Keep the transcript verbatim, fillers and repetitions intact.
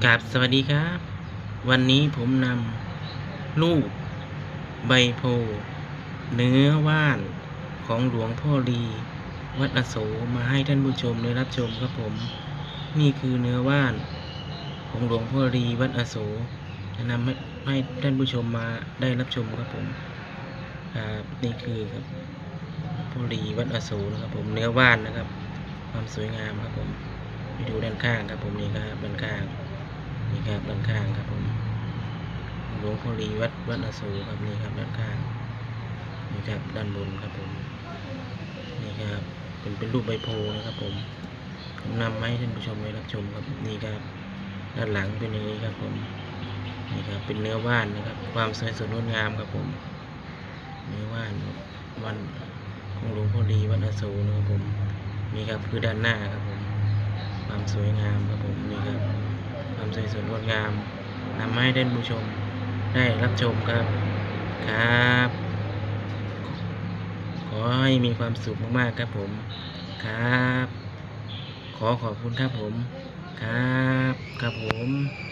กราบสวัสดีครับ วันนี้ผมนำรูปใบโพธิ์เนื้อว่านของหลวงพ่อลีวัดอโศกมาให้ท่านผู้ชมได้รับชมครับผม นี่คือเนื้อว่านของหลวงพ่อลีวัดอโศกจะนำให้ให้ท่านผู้ชมมาได้รับชมครับผมครับนี่คือครับพ่อลีวัดอโศกนะครับผมเนื้อว่านนะครับ ความสวยงามครับผมไปดูด้านข้างครับผมนี่ครับด้านข้างนี่ครับด้านข้างครับผมหลวงพ่อลีวัดวัดอโศกครับนี่ครับด้านข้างนี่ครับด้านบนครับผมนี่ครับเป็นเป็นรูปใบโพนะครับผมผมนำมาให้ท่านผู้ชมได้รับชมครับนี่ครับด้านหลังเป็นอย่างนี้ครับผมนี่ครับเป็นเนื้อว่านนะครับ ความสวยสดงดงามครับผมเนื้อว่านวันของหลวงพ่อลีวัดอโศกนะครับผมนี่ครับคือด้านหน้าครับผมความสวยงามครับผมนี่ครับความสวยสดงดงามนำมาให้ท่านผู้ชมได้รับชมครับครับ ขอให้มีความสุขมากๆครับผมครับ ขอขอบคุณครับผมครับครับผม